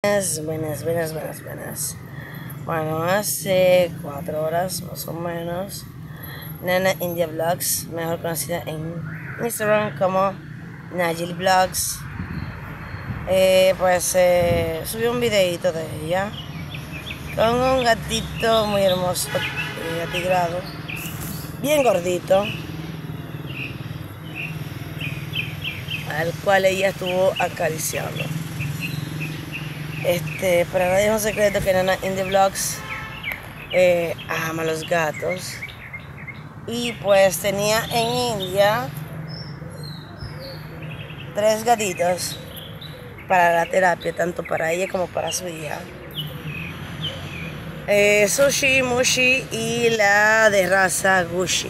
Buenas. Bueno, hace 4 horas más o menos, Nana India Vlogs, mejor conocida en Instagram como Najil Vlogs, subió un videito de ella con un gatito muy hermoso, atigrado, bien gordito, al cual ella estuvo acariciando. Para nadie es un secreto que Nana India Vlogs ama los gatos, y pues tenía en India 3 gatitos para la terapia, tanto para ella como para su hija. Sushi, Mushi y la de raza Gushi,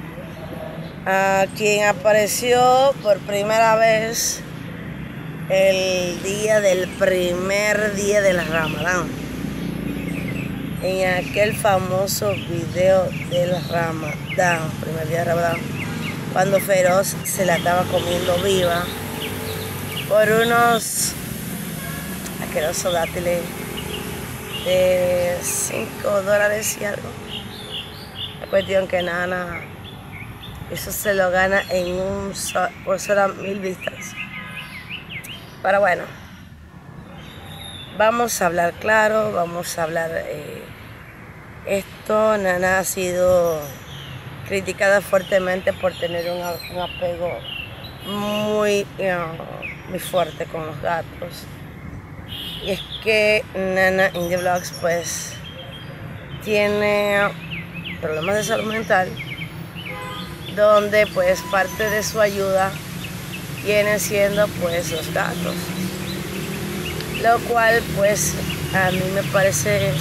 quien apareció por primera vez el primer día del Ramadán, en aquel famoso video del Ramadán, primer día de Ramadán, cuando Feroz se la estaba comiendo viva por unos asquerosos dátiles de $5 y algo. La cuestión que Nana, eso se lo gana por solo 1000 vistas. Pero bueno, vamos a hablar claro, vamos a hablar esto. Nana ha sido criticada fuertemente por tener un apego muy fuerte con los gatos. Y es que Nana India Vlogs pues tiene problemas de salud mental, donde pues parte de su ayuda viene siendo pues los gatos, lo cual pues a mí me parece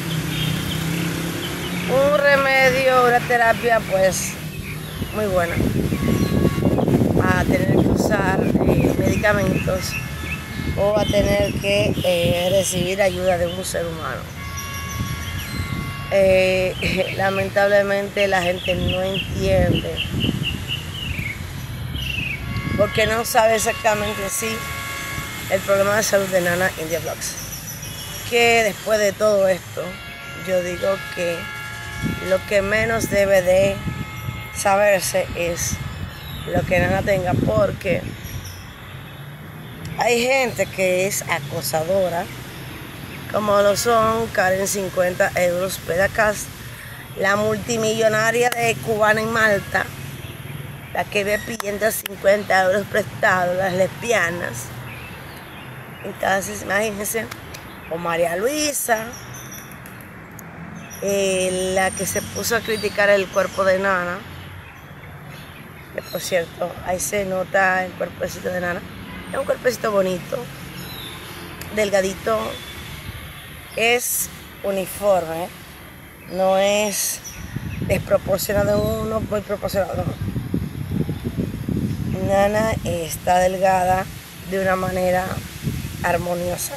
un remedio, una terapia pues muy buena, a tener que usar medicamentos o a tener que recibir ayuda de un ser humano. Lamentablemente la gente no entiende, porque no sabe exactamente el problema de salud de Nana India Vlogs. Que después de todo esto, yo digo que lo que menos debe de saberse es lo que Nana tenga, porque hay gente que es acosadora, como lo son Karen 50 euros Pedacast, la multimillonaria de cubana en Malta, la que ve pidiendo 50 euros prestados, las lesbianas. Entonces imagínense, o María Luisa, la que se puso a criticar el cuerpo de Nana, que por cierto, ahí se nota el cuerpecito de Nana. Es un cuerpecito bonito, delgadito, es uniforme, no es desproporcionado uno, muy proporcionado. Nana está delgada de una manera armoniosa,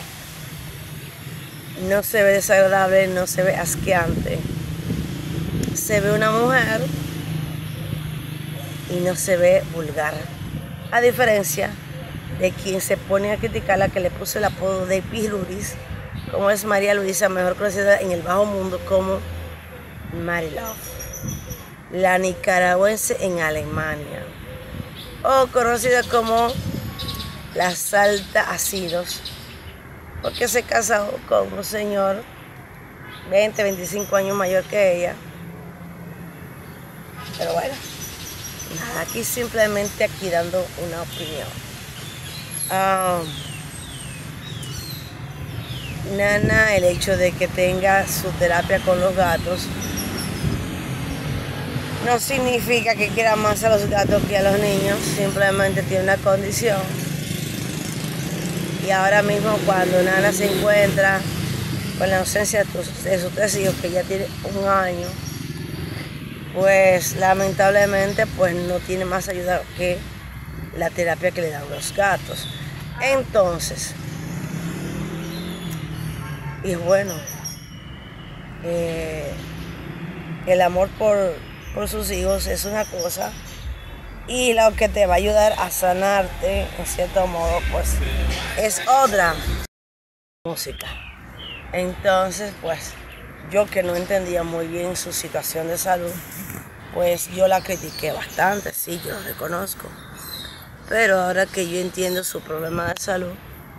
no se ve desagradable, no se ve asqueante, se ve una mujer y no se ve vulgar, a diferencia de quien se pone a criticarla, que le puso el apodo de Piruris, como es María Luisa, mejor conocida en el bajo mundo como Marilove, la nicaragüense en Alemania, o conocida como la Salta Ácidos, porque se casó con un señor 25 años mayor que ella. Pero bueno, nada, aquí simplemente dando una opinión. Nana, el hecho de que tenga su terapia con los gatos no significa que quiera más a los gatos que a los niños, simplemente tiene una condición. Y ahora mismo, cuando Nana se encuentra con la ausencia de sus 3 hijos, que ya tiene 1 año, pues lamentablemente pues no tiene más ayuda que la terapia que le dan los gatos. Entonces, y bueno, el amor por sus hijos es una cosa, y lo que te va a ayudar a sanarte en cierto modo pues es otra. música. Entonces, pues, yo que no entendía muy bien su situación de salud, pues yo la critiqué bastante, sí, yo lo reconozco. Pero ahora que yo entiendo su problema de salud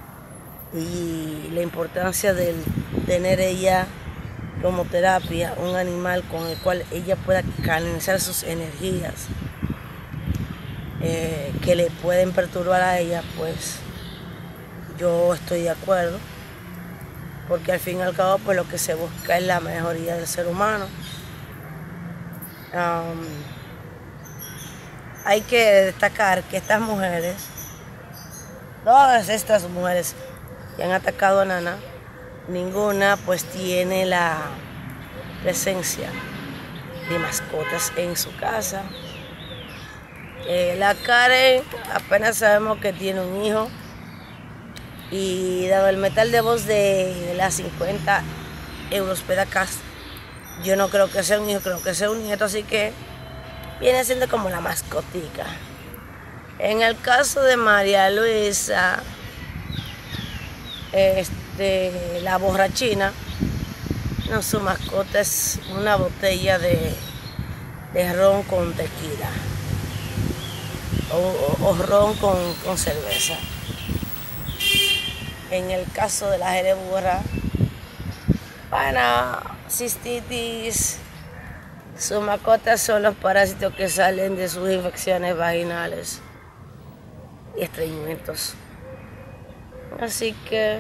y la importancia de tener ella como terapia, un animal con el cual ella pueda canalizar sus energías que le pueden perturbar a ella, pues yo estoy de acuerdo, porque al fin y al cabo pues lo que se busca es la mejoría del ser humano. Hay que destacar que estas mujeres, todas estas mujeres que han atacado a Nana, ninguna pues tiene la presencia de mascotas en su casa. La Karen apenas sabemos que tiene un hijo, y dado el metal de voz de las 50 euros pedacas, yo no creo que sea un hijo, creo que sea un nieto, así que viene siendo como la mascotica. En el caso de María Luisa, la borrachina, no, su mascota es una botella de ron con tequila o ron con cerveza. En el caso de la jereburra, cistitis, sus mascotas son los parásitos que salen de sus infecciones vaginales y estreñimientos. Así que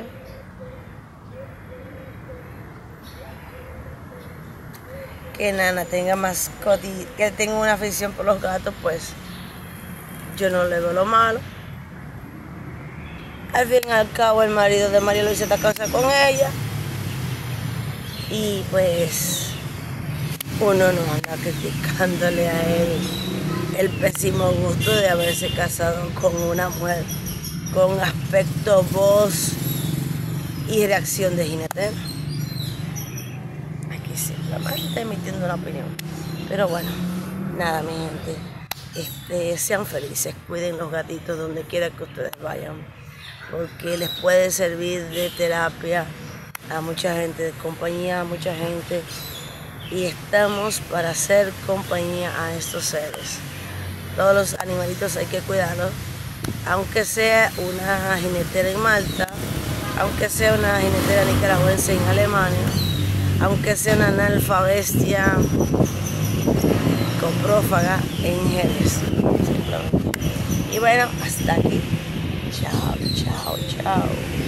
Nana tenga mascota, que tenga una afición por los gatos, pues yo no le veo lo malo. Al fin y al cabo el marido de María Luisa está casado con ella, y pues uno no anda criticándole a él el pésimo gusto de haberse casado con una mujer con aspecto, voz y reacción de jinetero. Aquí simplemente emitiendo una opinión. Pero bueno, nada, mi gente, sean felices, cuiden los gatitos donde quiera que ustedes vayan, porque les puede servir de terapia a mucha gente, de compañía a mucha gente, y estamos para hacer compañía a estos seres. Todos los animalitos hay que cuidarlos, aunque sea una jinetera en Malta, aunque sea una jinetera nicaragüense en Alemania, aunque sea una analfabestia coprófaga en Jerez, simplemente. Y bueno, hasta aquí. Chao, chao, chao.